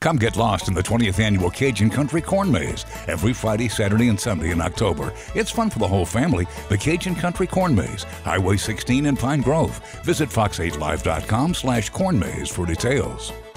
Come get lost in the 20th Annual Cajun Country Corn Maze every Friday, Saturday, and Sunday in October. It's fun for the whole family. The Cajun Country Corn Maze, Highway 16 in Pine Grove. Visit fox8live.com/corn maze for details.